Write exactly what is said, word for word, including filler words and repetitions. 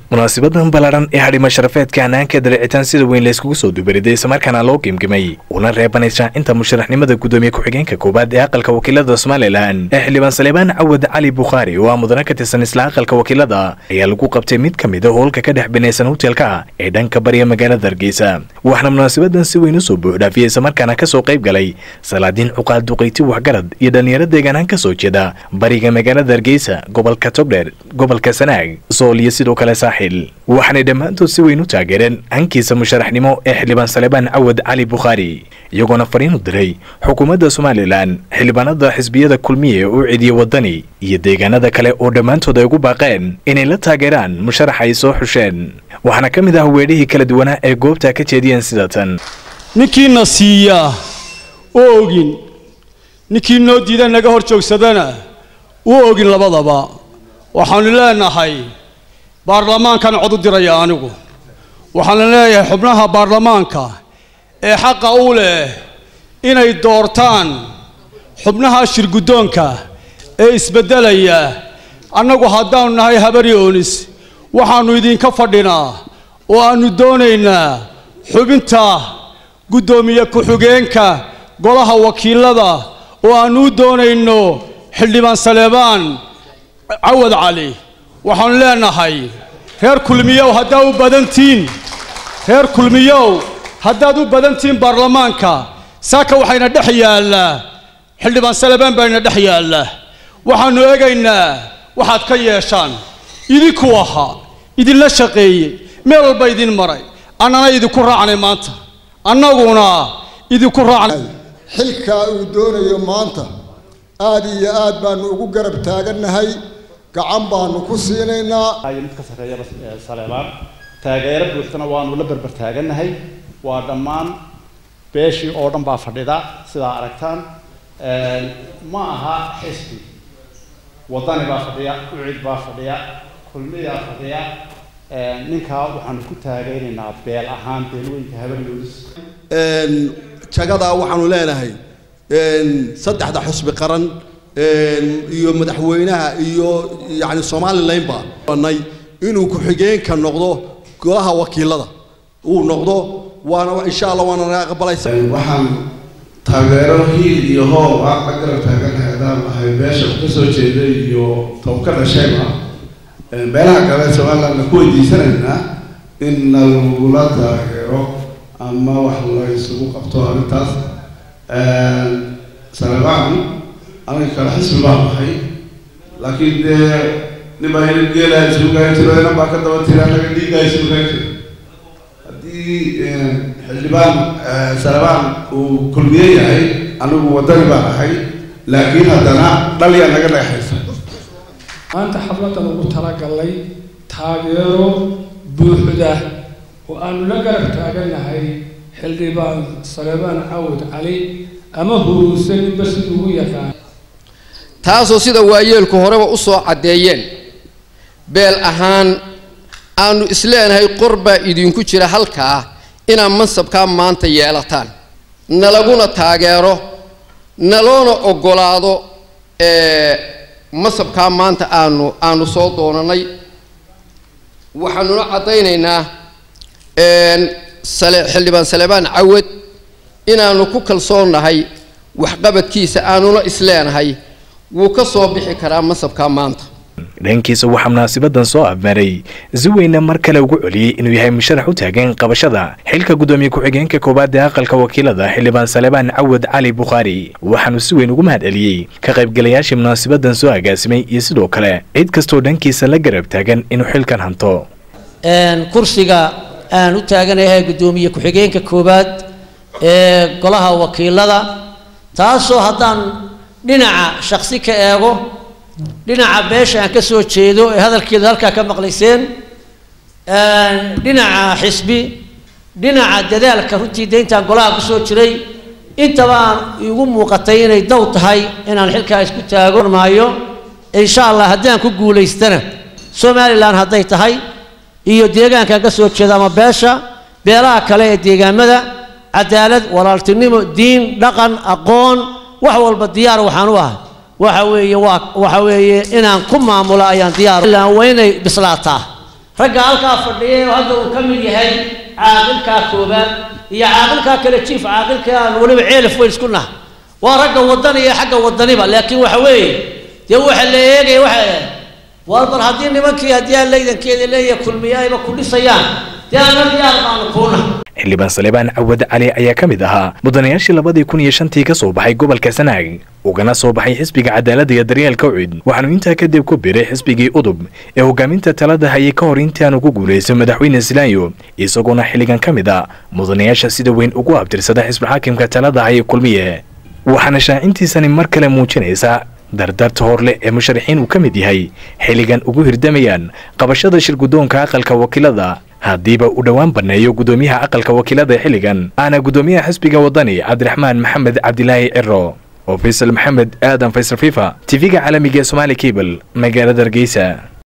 munaasabadan ballaaran ee hadhima sharafeedka hanaanka daricitaan sida weyn la iskugu soo dubariday islamarkaana loo qiimqimay una reebanaysa inta musharaxnimada gudoomiye ku-xigeenka koobaad ee aqalka wakiilada Somaliland ee xildhibaan Salebaan Cawad Cali Bukhari oo mudane ka tirsan isla aqalka wakiilada ayaa lagu qabtay mid kamid ah hoolka ka dhex binaysan hotelka ee dhanka bariga magaalada Hargeysa waxaana munaasabadan si weyn u soo buuxdhaafiyay islamarkaana ka soo qayb galay salaadiin cuqaad duqeyti waxgarad iyo dhalinyarada deegaanka ka soo jeeda bariga magaalada Hargeysa gobolka Togdheer gobolka Sanaag Sooliyo sidoo kale waxaanay dhammaantood si weyn u taageereen hankiisa musharaxnimo ee xildhibaan Salebaan Cawad Cali Bukhari iyagoona fariin u diray xukuumadda Somaliland xildhibaanada xisbiyada kulmiye oo ciidiye wadani iyo deegaanada kale oo dhammaantood ay ugu baaqeen inay la taageeraan musharax ay soo xusheen waxaana ka mid ah weedhihii kala duwanaa ee goobta ka jeediyeen sida tan ninkii nasiiya oo ogin ninkii noo diiday naga hor joogsadana oo ogin labadaba waxaan leenahay baarlamaankan cod u diraya anigu waxaan leeyahay xubnaha baarlamaanka ee xaqa u leh inay doortaan xubnaha shirgudoonka ee isbedelaya annagu haddaan nahay habari oonis waxaanu idinka fadhinaa oo aanu doonaynaa xubinta gudoomiye ku-xigeenka golaha wakiilada oo aanu doonayno xildhibaan Salebaan Cawad Cali waxaan leenahay reer kulmiyow haddaa u badantiin reer kulmiyow haddaad u badantiin baarlamaanka saaka waxayna dhex yaallaa xildhibaan Salebaan bayna dhex yaallaa waxaanu eegaynaa waxaad ka yeeshaan idinku ahaa idinla shaqeeyey meel walba idin maray annana idinku raacnay maanta annaguna idinku raacnay xilka uu doonayo maanta aad iyo aad baanu ugu garab taagannahay gacan baanu ku siinaynaa ay mid ka sareeya Salebaan taageero buuxdana waanu la barbar taaganahay waa dhammaan beeshii oo dhan baa fadhida sida aragtaan ee ma aha xisbi wadani baa fadhiya ucid baa fadhiya kulmiya fadhiya ee ninka waxaan ku taageeraynaa beel ahaan beelweynka habeenoods een jagada waxaanu leenahay een saddexda xisbi qaran iyo madaxweynaha iyo yaani Somaliland ba banay inuu ku xigeenka noqdo golaha wakiilada uu noqdo waana insha Allah waana aqbalaysa waxaan taageero hiil iyo hoob ah garab taaganahay hadaan ahay beesha ka soo jeeday iyo tawkada sheema beelaha kale Somaliland ku weydiisanayna in la taageero ama wax la isugu qabto arintaas ee Salebaan أنا كان حسب بعضي لكن ده نبغى نقول له شو قاعد تقول أنا باكر دوا ترى أنا قدي قاعد شو قاعد دي حلبان سلبان وكل بيجي هاي أنا وطني بقى هاي لكن هذا أنا دليل أنا قاعد أحس أنت حفلة المقترح قال لي تاجروا بوحدة وأنا نقدر تاجرنا هاي حلبان سلبان عود علي أما هو سن بس هو يكان taasoo sida waayeelku horeba u soo cadeeyeen beel ahaan aanu isleenahay qorba idinku jira halka inaan mansabka maanta yeelataan nalaguna taageero naloona ogolaado ee mansabka maanta aanu aanu soo doonanay waxaanu cadeynaynaa een xildhibaan Salebaan Cawad inaanu ku kalsoonahay wax qabadkiisa aanuna isleenahay wuu ka soo bixi karaa masabka maanta dhankiisa waxa munaasibadan soo afmaray si weyn mar kale ugu celiyay inuu yahay musharax u taagan qabashada xilka gudoomiye ku-xigeenka koobaad ee aqalka wakiilada xildhibaan Salebaan Cawad Cali Bukhari waxaanu si weyn ugu mahadceliyay ka qaybgalayaashii munaasibadan soo agaasimay iyo sidoo kale cid kastoo dhankiisa la garab taagan inuu xilkan hanto een kursiga aan u taaganahay gudoomiye ku-xigeenka koobaad ee golaha wakiilada taasoo haddaan dhinaca shakhsi ka eego dhinaca beesha aan ka soo jeedo ee hadalkeeda halka ka maqlayseen ee dhinaca xisbi dhinaca dadaalka runtii deynta golaha ku soo jiray intaba igu muuqatay inay daw tahay inaan xilka isku taago maayo insha Allah haddaan ku guuleystana Somaliland haday tahay iyo deegaanka ka soo jeeda ama beesha beelaha kale ee deegaamada cadaalad walaaltinimo diin dhaqan aqoon wax walba diyaar waxaan u ahay waxa weeye waxa weeye inaan ku maamulo ayaan diyaar ilaa weynay bislaataa ragga halkaa fadhiya hadda uu ka mid yahay caaqilka koobaad iyo caaqilka kale chief caaqilka aan waliba ceelif weyn isku nahay waa ragga wadan iyo xagga wadaniba laakiin waxa weeye dee waxa la eegay waxa waa bal haddii nimankii haddii aan leedankeeda leeyahay kulmiyayba ku dhisayaan dee aan diyaar baan kuuna xildhibaan Saleebaan Cawad Cali ayaa ka mid ahaa mudanayaashii labadii kun iyo shantii ka soo baxay gobolka Sanaag ugana soo baxay xisbiga cadaaladda iyo daryeelka ucid waxaanu intaa kadib ku biiray xisbigii udub ee hogaaminta talada hayay ka hor intii aan ugu guulaysan madaxweyne Silaayo isaguna xilligan ka mid ah mudanayaasha sida weyn ugu abtirsada xisbi xaakimka talada hayay kulmiye waxaana shaacintiisani mar kale muujinaysaa dardarta horle ee musharaxiin uu ka mid yahay xilligan ugu hirdamayaan qabashada shir guddoonka aqalka wakiilada haddiiba u dhowaan baneeyo gudoomiyaha aqalka wakiilada xilligan ana gudoomiyaha xisbiga wadani Cabdiraxmaan Maxamed Cabdilaahi Ciro oo Faysal Maxamed Aadan Faysal Fifa T V-ga caalamiga Somali Cable magaalada Hargeysa.